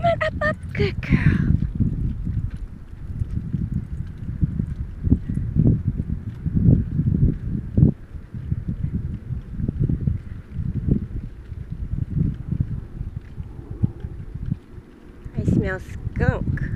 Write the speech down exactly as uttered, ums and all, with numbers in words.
on, up, up. Good girl. I smell skunk.